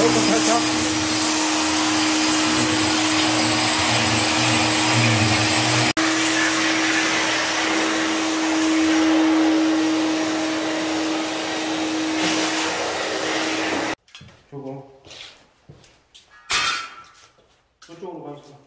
조금 살짝. 조금. 저쪽으로 가있어.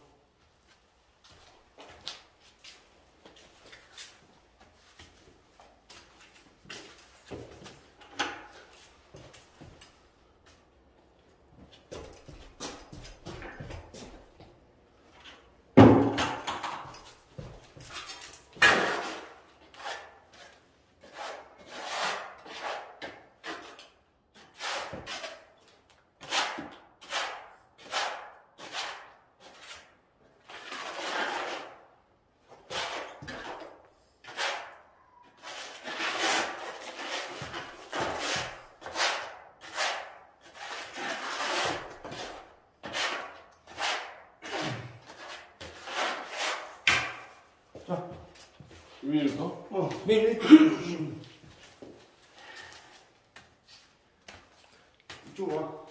자, 위에서? 매일 이쪽으로 와.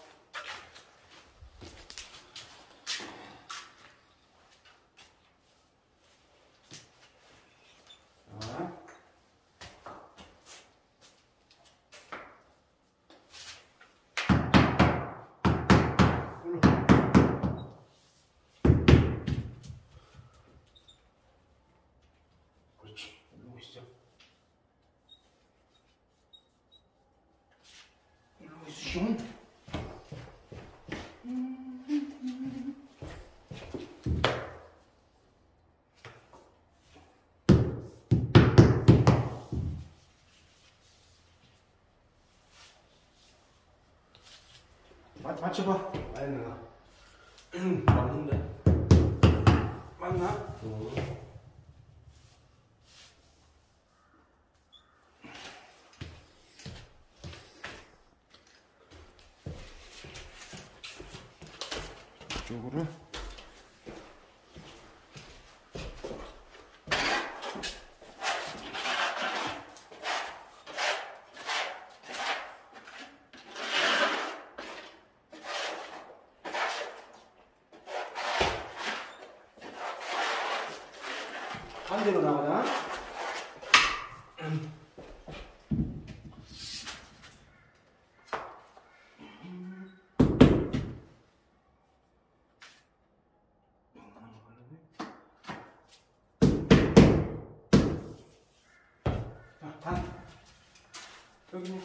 맞춰봐. 아니 내가 맞는데? 맞나? 이쪽으로. 반대로 나가자. 자, 반. 여기는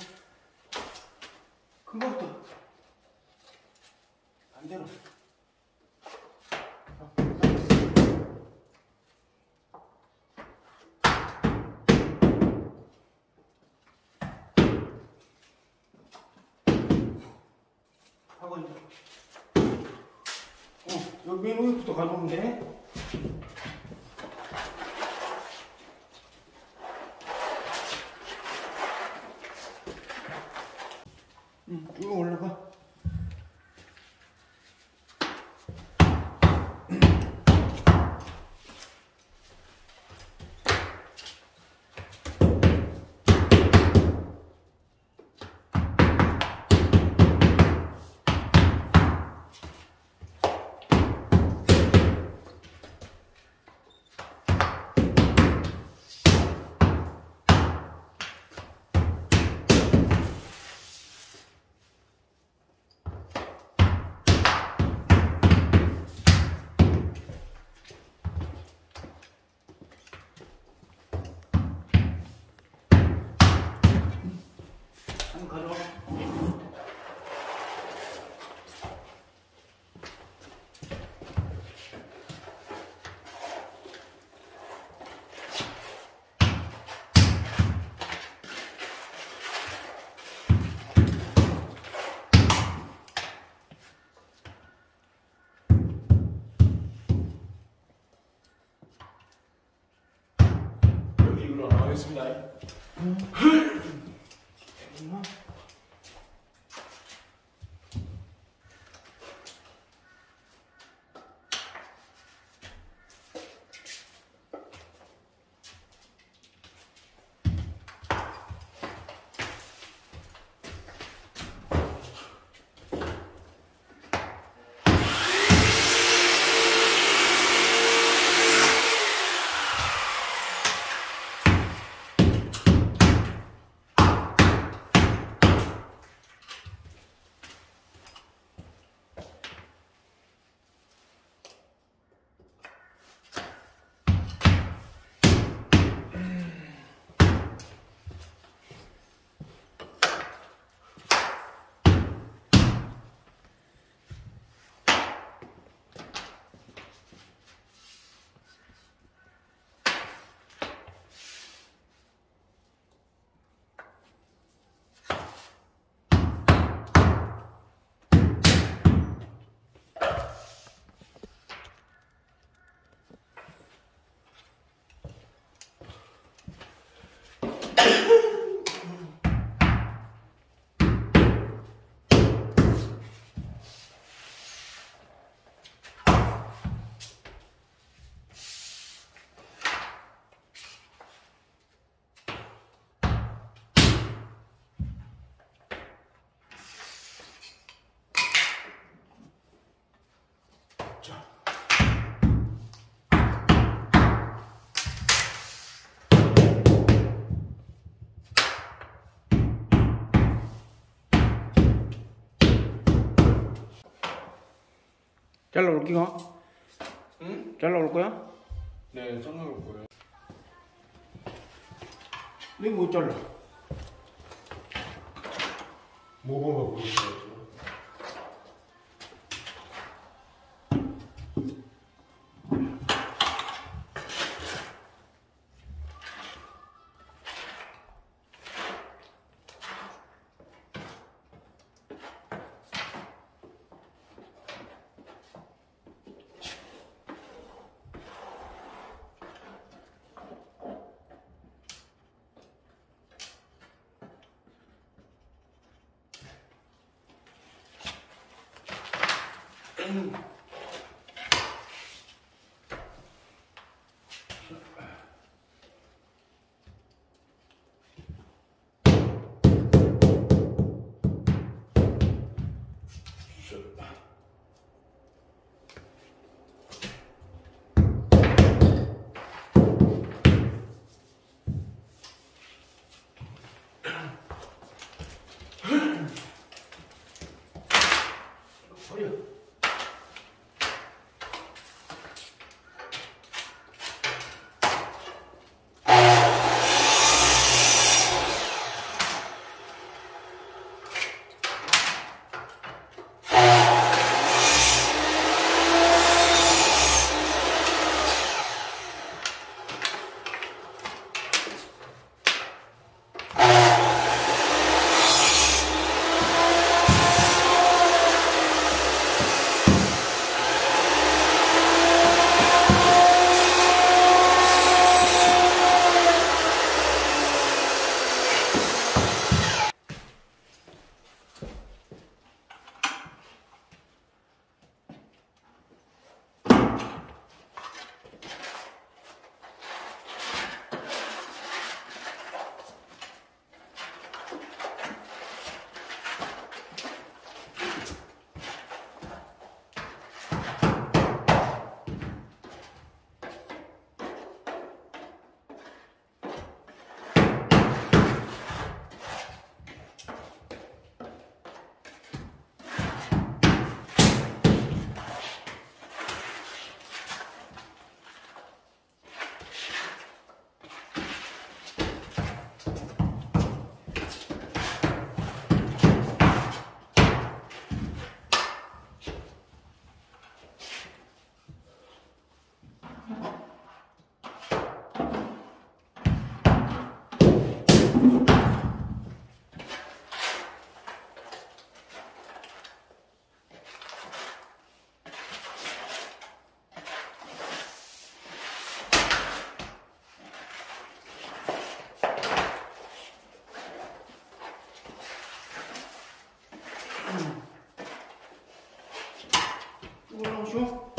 큰 거부터 반대로. 하고 이제 여기 맨 위부터 가져오면 돼. 쭉 올라가. 잘라올 끼가? 응? 잘라올 거야? 네, 잘라올 거예요. 내가 못 잘라. 먹어봐 보세요. 버려. 올라오시오.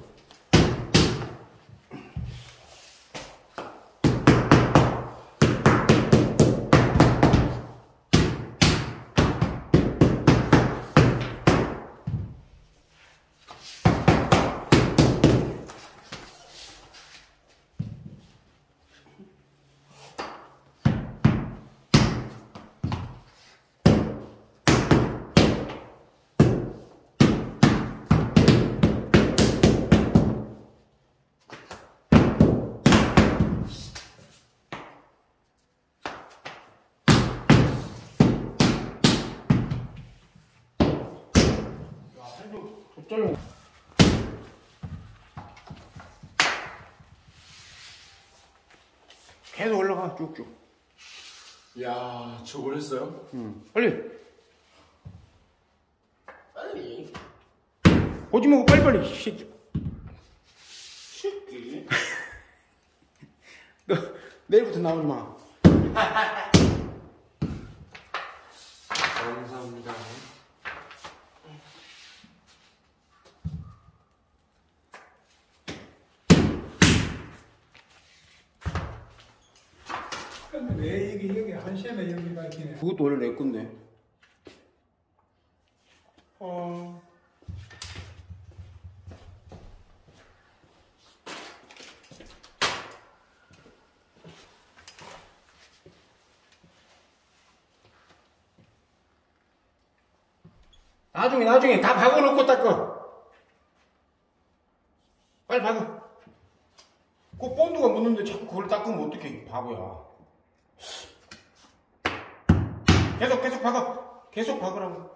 돗자리 계속 올라가 쭉쭉. 야, 저걸 했어요? 응. 빨리. 빨리. 보지 말고 빨리빨리. 이 새끼. 새끼. 너 내일부터 나오지 마. 감사합니다. 근데 왜 이게 여기 한시에 여기가 있기네. 그것도 원래 내 건데. 나중에 다 박아놓고 닦아. 빨리 박아. 그 본드가 묻는데 자꾸 그걸 닦으면 어떡해, 바보야. 계속 박아. 계속 박으라고.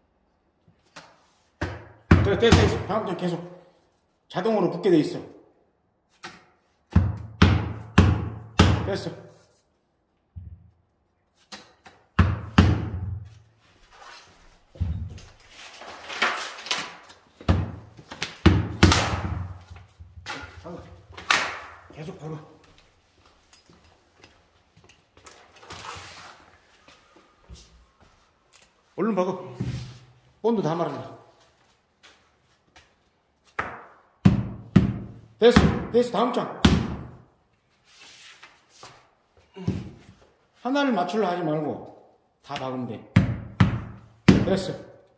됐어. 다음부터 계속. 자동으로 붙게 돼 있어. 됐어. 박아. 계속 박아. 얼른 박아. 본드 다 말았네. 됐어. 다음 장. 하나를 맞추려 하지 말고 다 박으면 돼. 됐어.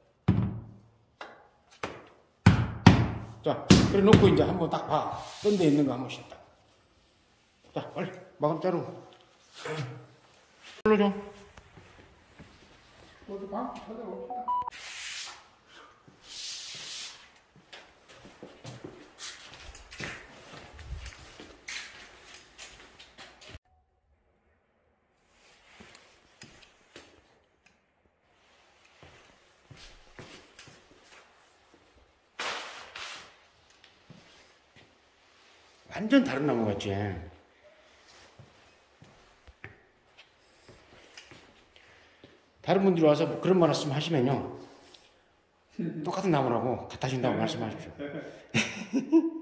자, 그래 놓고 이제 한번 딱 봐. 떤 데 있는 거 한 번씩 딱. 자, 빨리 마감 자르고. 눌러줘. 모두 방 찾아봅시다. 완전 다른 나무 같지? 다른 분들이 와서 뭐 그런 말씀 하시면요. 똑같은 나무라고 같아진다고 말씀하십시오.